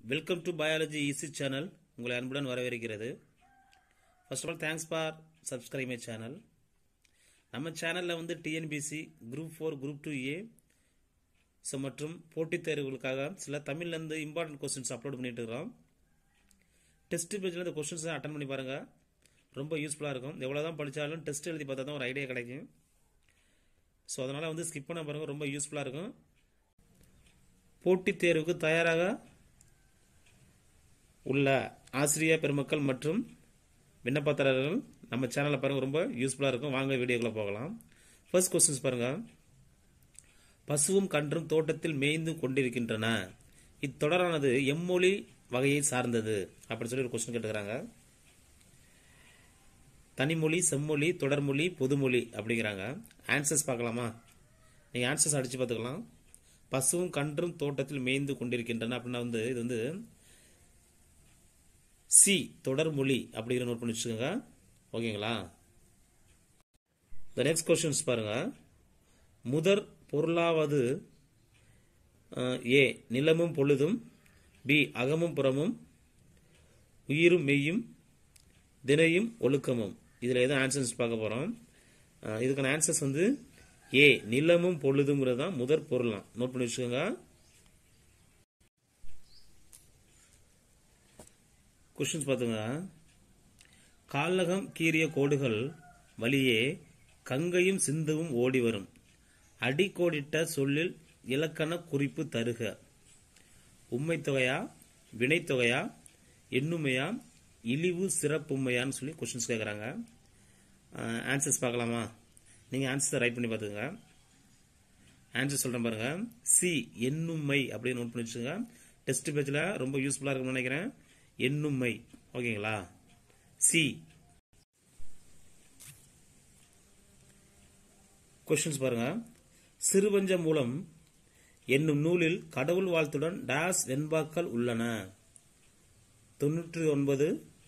Welcome to biology easy channel. உங்களை அன்புடன் வரவேற்கிறது. First of all thanks for subscribe my channel. நம்ம சேனலில் வந்து டிஎன்பிசி குரூப் 4 குரூப் 2A மற்றும் போட்டித் தேர்வுகளுக்காக சில தமிழ்லேருந்து இம்பார்ட்டன்ட் கொஸ்டின்ஸ் அப்லோட் பண்ணிட்டு இருக்கிறோம். டெஸ்ட் பேஜில் இந்த கொஸ்டின்ஸை அட்டன் பண்ணி பாருங்கள், ரொம்ப யூஸ்ஃபுல்லாக இருக்கும். எவ்வளோ தான் படித்தாலும் டெஸ்ட் எழுதி பார்த்தா தான் ஒரு ஐடியா கிடைக்கும். ஸோ அதனால் வந்து ஸ்கிப் பண்ண பாருங்கள், ரொம்ப யூஸ்ஃபுல்லாக இருக்கும். போட்டித் தேர்வுக்கு தயாராக உள்ள ஆசிரியர் பெருமக்கள் மற்றும் விண்ணப்பதாரர்கள் நம்ம சேனலில் பாருங்கள், ரொம்ப யூஸ்ஃபுல்லாக இருக்கும். வாங்க வீடியோக்குள்ளே போகலாம். ஃபர்ஸ்ட் கொஸ்டின்ஸ் பாருங்கள். பசுவும் கன்றும் தோட்டத்தில் மேய்ந்து கொண்டிருக்கின்றன. இத்தொடரானது எம்மொழி வகையை சார்ந்தது அப்படின்னு சொல்லி ஒரு கொஸ்டின் கேட்டுக்கிறாங்க. தனிமொழி, செம்மொழி, தொடர்மொழி, பொதுமொழி அப்படிங்கிறாங்க. ஆன்சர்ஸ் பார்க்கலாமா? நீங்கள் ஆன்சர்ஸ் அடித்து பார்த்துக்கலாம். பசுவும் கன்றும் தோட்டத்தில் மேய்ந்து கொண்டிருக்கின்றன அப்படின்னா வந்து இது வந்து சி தொடர்மொழி அப்படிங்கிற நோட் பண்ணி வச்சுக்கோங்க. ஓகேங்களா? த நெக்ஸ்ட் கொஸ்டின்ஸ் பாருங்க. முதற் பொருளாவது ஏ நிலமும் பொழுதும், பி அகமும் புறமும், உயிரும் மெய்யும், தினையும் ஒழுக்கமும். இதில் எதுவும் ஆன்சர்ஸ் பார்க்க போகிறோம். இதுக்கான ஆன்சர்ஸ் வந்து ஏ நிலமும் பொழுதுங்கிறது தான் முதற் பொருளாம். நோட் பண்ணி வச்சுக்கோங்க. கொஸ்டின்ஸ் பார்த்துங்க. கால்லகம் கீறிய கோடுகள் வழியே கங்கையும் சிந்துவும் ஓடி வரும். அடிக்கோடிட்ட சொல்லில் இலக்கண குறிப்பு தருக. உண்மை தொகையா, வினைத்தொகையா, எண்ணுமையா, இழிவு சிறப்புமையான்னு சொல்லி கொஸ்டின்ஸ் கேட்குறாங்க. ஆன்சர்ஸ் பார்க்கலாமா? நீங்கள் ஆன்சரை ரைட் பண்ணி பார்த்துங்க. ஆன்சர் சொல்கிறேன் பாருங்க. சி எண்ணுமை அப்படின்னு நோட் பண்ணி வச்சுங்க. டெஸ்ட் பேஜில் ரொம்ப யூஸ்ஃபுல்லாக இருக்கும்னு நினைக்கிறேன். எண்ணுமை. ஓகேங்களா? சி. கொஸ்டின்ஸ் பாருங்க. சிறுபஞ்ச மூலம் என்னும் நூலில் கடவுள் வாழ்த்துடன் டாஸ் வெண்பாக்கள் உள்ளன. 99,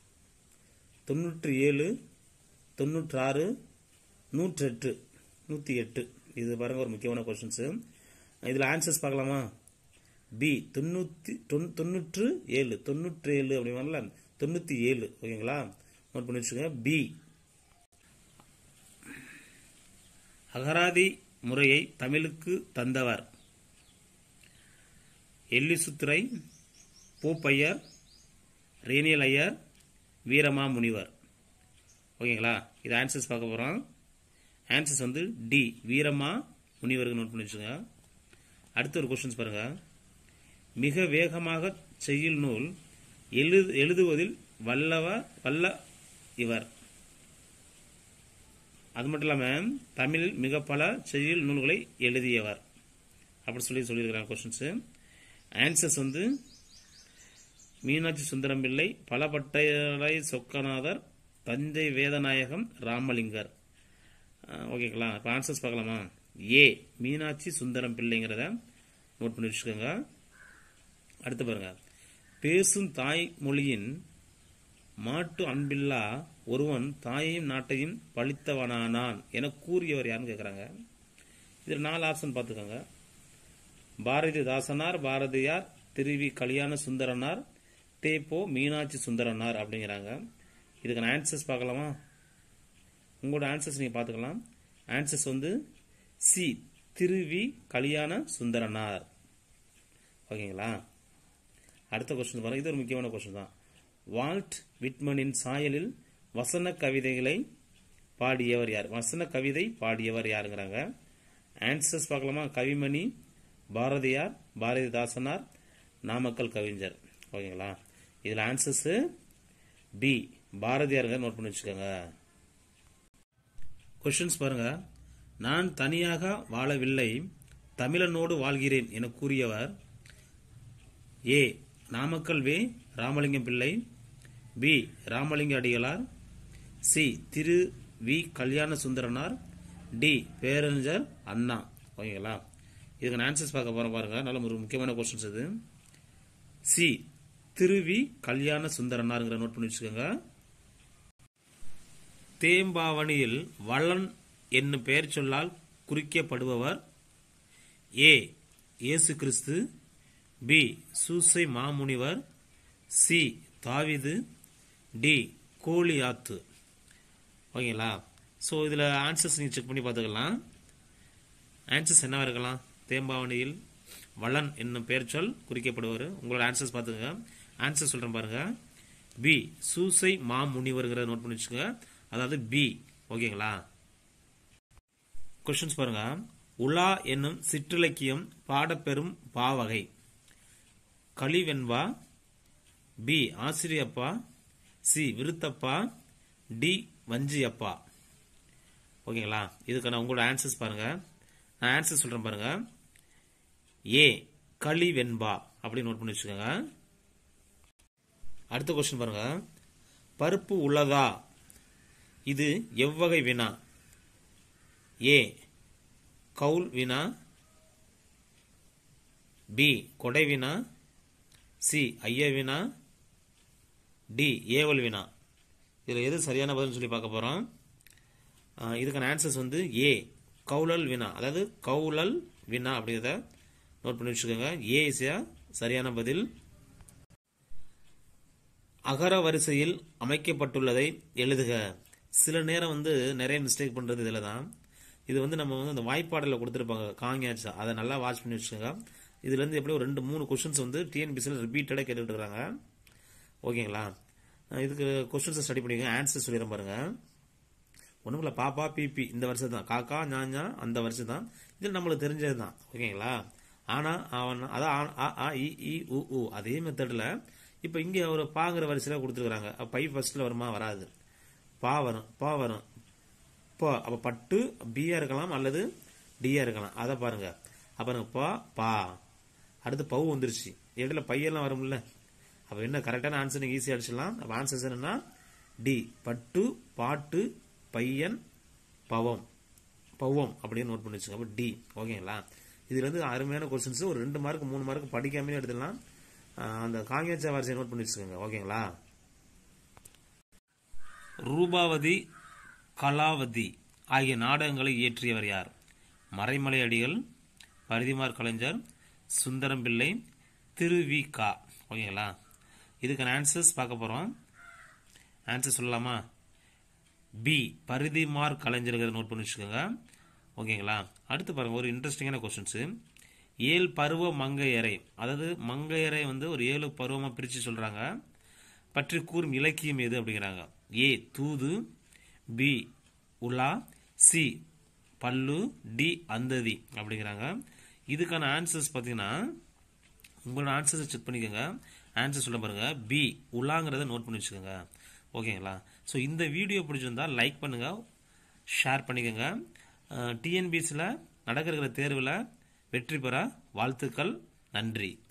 97, 96, 108, 108. இது பாருங்க ஒரு முக்கியமான கொஸ்டின்ஸ். இதில் ஆன்சர்ஸ் பார்க்கலாமா? பி 97 அப்படி வரல, 97. ஓகேங்களா? நோட் பண்ணி வச்சுக்கோங்க. பி. அகராதி முறையை தமிழுக்கு தந்தவர் எல்லிசுத்துறை, பூப்பையர், ரேனியல் ஐயர், வீரமா முனிவர். ஓகேங்களா? இது ஆன்சர்ஸ் பார்க்க போகிறோம். ஆன்சர்ஸ் வந்து டி வீரமா முனிவருக்கு நோட் பண்ணி வச்சுங்க. அடுத்த ஒரு கொஸ்டின்ஸ் பாருங்க. மிக வேகமாக செய்யுள் நூல் எழுதுவதில் வல்ல இவர். அது மட்டும் இல்லாமல் தமிழில் மிக பல செய்யுள் நூல்களை எழுதியவர் அப்படி சொல்லியிருக்கிறாங்க கொஸ்டின்ஸ். ஆன்சர்ஸ் வந்து மீனாட்சி சுந்தரம் பிள்ளை, பலபட்டரை சொக்கநாதர், தஞ்சை வேதநாயகம், ராமலிங்கர். ஓகேங்களா? இப்போ ஆன்சர்ஸ் பார்க்கலாமா? ஏ மீனாட்சி சுந்தரம் பிள்ளைங்கிறத நோட் பண்ணி வச்சுக்கோங்க. அடுத்து பாருங்க. பேசும் தாய்மொழியின் மாட்டு அன்பில்லா ஒருவன் தாயையும் நாட்டையும் பழித்தவனானான் என கூறியவர் யாருன்னு கேட்குறாங்க. இதில் 4 ஆப்ஷன் பார்த்துக்கோங்க. பாரதிதாசனார், பாரதியார், திருவி கல்யாண சுந்தரனார், தேப்போ மீனாட்சி சுந்தரனார் அப்படிங்கிறாங்க. இதுக்கான ஆன்சர்ஸ் பார்க்கலாமா? உங்களோட ஆன்சர்ஸ் நீங்கள் பார்த்துக்கலாம். ஆன்சர்ஸ் வந்து சி திருவி கல்யாண சுந்தரனார். ஓகேங்களா? அடுத்த கொஸ்டின் பாருங்க. இது ஒரு முக்கியமான கொஸ்டின் தான். வால்ட் விட்மனின் சாயலில் வசன கவிதைகளை பாடியவர் யார்? வசன கவிதை பாடியவர் யாருங்கிறாங்க. ஆன்சர்ஸ் பார்க்கலாமா? கவிமணி, பாரதியார், பாரதிதாசனார், நாமக்கல் கவிஞர். ஓகேங்களா? இதில் ஆன்சர்ஸ் பி பாரதியாருங்க. நோட் பண்ணி வச்சுக்கோங்க. கொஸ்டின்ஸ் பாருங்க. நான் தனியாக வாழவில்லை, தமிழனோடு வாழ்கிறேன் என கூறியவர் ஏ நாமக்கல் வே Ramalingam Pillai, B Ramalinga Adigalar, C Thiru Vi Kalyana Sundaranar, D பேரறிஞர் அண்ணா. ஓகேங்களா? இதுக்கு ஆன்சர்ஸ் பார்க்க போறோம் பாருங்க. நல்ல ஒரு முக்கியமான கொஸ்டின்ஸ் இது. சி திரு வி கல்யாண சுந்தரனார்ங்கிற நோட் பண்ணி வச்சுக்கோங்க. தேம்பாவணியில் வள்ளன் என்னும் பெயர் சொல்லால் குறிக்கப்படுபவர் ஏ இயேசு கிறிஸ்து, பி சூசை மாமுனிவர், சி தாவீது, டி கோலியாத்து. ஓகேங்களா? ஸோ இதில் ஆன்சர்ஸ் நீங்கள் செக் பண்ணி பார்த்துக்கலாம். ஆன்சர்ஸ் என்னவா இருக்கலாம்? தேம்பாவணியில் வளன் என்னும் பெயர் சொல் குறிக்கப்படுவார். உங்களோட ஆன்சர்ஸ் பார்த்துங்க. ஆன்சர் சொல்கிறேன் பாருங்க. பி சூசை மாமுனிவர்கிறத நோட் பண்ணி வச்சுக்கோங்க. அதாவது பி. ஓகேங்களா? கொஸ்டின்ஸ் பாருங்க. உலா என்னும் சிற்றிலக்கியம் பாடப்பெறும் பாவகை. கலிவெண்பா, பி ஆசிரியப்பா, சி விருத்தப்பா, டி வஞ்சியப்பா. ஓகேங்களா? இதுக்கான உங்களோட ஆன்சர்ஸ் பாருங்க. நான் ஆன்சர் சொல்றேன் பாருங்க. ஏ கலிவெண்பா அப்படி நோட் பண்ணி வச்சுக்கோங்க. அடுத்த கொஸ்டின் பாருங்க. பருப்பு உள்ளதா? இது எவ்வகை வினா? ஏ கவுல் வினா, பி கொடை வினா, சி ஐய வினா, டி ஏவல் வினா. இதில் எது சரியான பதில் சொல்லி பார்க்க போறோம். இதுக்கான ஆன்சர்ஸ் வந்து ஏ கவுலல் வினா, அதாவது கவுலல் வினா அப்படிங்கிறத நோட் பண்ணி வச்சுக்கோங்க. ஏ இஸ் சரியான பதில். அகர வரிசையில் அமைக்கப்பட்டுள்ளதை எழுதுக. சில நேரம் வந்து நிறைய மிஸ்டேக் பண்றது இதில் தான். இது வந்து நம்ம வந்து அந்த வாய்ப்பாடில் கொடுத்துருப்பாங்க காங்கியாச்சா, அதை நல்லா வாட்ச் பண்ணி வச்சுக்கோங்க. இதுல இருந்து எப்படி ஒரு 2-3 கொஸ்டின்ஸ் வந்து டிஎன்பிசியில் ரிப்பீட்டடாக கேட்டுட்டு இருக்காங்க. ஓகேங்களா? இதுக்கு கொஸ்டின்ஸை ஸ்டடி பண்ணிக்கோங்க. ஆன்சர் சொல்லிடுறேன் பாருங்க. ஒண்ணுமில்ல, பாப்பா பிபி இந்த வருஷம் தான், காக்கா ஞாஞா அந்த வருஷம் தான். இது நம்மளுக்கு தெரிஞ்சது தான். ஓகேங்களா? ஆனா அவன் அதான் ஆ இ இ உ உ அதே மெத்தடில் இப்போ இங்கே ஒரு பாங்கிற வரிசையில் கொடுத்துருக்காங்க. பை ஃபர்ஸ்ட்ல வருமா? வராது. பா வரும், பா வரும், பா. அப்போ பட்டு பியா இருக்கலாம் அல்லது டியா இருக்கலாம். அதை பாருங்க. அப்புறம் பா பா, அடுத்து பவு வந்துருச்சு. இடையில பையெல்லாம் வரும்ல. அப்போ என்ன கரெக்டான ஆன்சர் நீங்கள் ஈஸியாக அடிச்சிடலாம். அப்போ ஆன்சர்ஸ் என்னன்னா டி பட்டு பாட்டு பையன் பவம் பவம் அப்படின்னு நோட் பண்ணி வச்சுக்கோங்க. அப்போ டி. ஓகேங்களா? இதுல இருந்து அருமையான கொஸ்டின்ஸ் ஒரு 2 மார்க் 3 மார்க் படிக்காமலே எடுத்துடலாம். அந்த காங்கேச்சா வரிசையை நோட் பண்ணி வச்சுக்கோங்க. ஓகேங்களா? ரூபாவதி, கலாவதி ஆகிய நாடகங்களை இயற்றியவர் யார்? மறைமலை அடிகள், பரிதிமார் கலைஞர், சுந்தரம் பிள்ளை, திருவிகா. ஓகேங்களா? இதுக்கான ஆன்சர்ஸ் பார்க்க போறோம். ஆன்சர் சொல்லலாமா? பி பரிதிமார் கலைஞர்கள் நோட் பண்ணி வச்சுக்கோங்க. ஓகேங்களா? அடுத்து பாருங்க, ஒரு இன்ட்ரெஸ்டிங்கான கொஸ்டின்ஸ். 7 பருவ மங்கையரை, அதாவது மங்கையரை வந்து ஒரு 7 பருவமா பிரிச்சு சொல்றாங்க. பற்றி கூறும் இலக்கியம் எது அப்படிங்கிறாங்க. ஏ தூது, பி உலா, சி பல்லு, டி அந்ததி அப்படிங்கிறாங்க. இதுக்கான ஆன்சர்ஸ் பார்த்தீங்கன்னா உங்களோட ஆன்சர்ஸை செக் பண்ணிக்கோங்க. ஆன்சர் சொல்ல பாருங்க. பி உலாங்கிறத நோட் பண்ணி வச்சுக்கோங்க. ஓகேங்களா? ஸோ இந்த வீடியோ பிடிச்சிருந்தா லைக் பண்ணுங்க, ஷேர் பண்ணிக்கோங்க. டிஎன்பிசியில் நடக்கிற தேர்வில் வெற்றி பெற வாழ்த்துக்கள். நன்றி.